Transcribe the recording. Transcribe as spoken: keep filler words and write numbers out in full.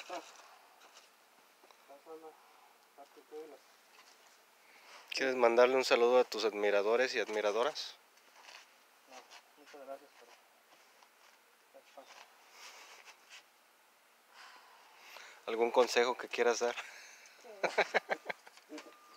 ¿Quieres mandarle un saludo a tus admiradores y admiradoras? No, muchas gracias, pero... ¿Algún consejo que quieras dar?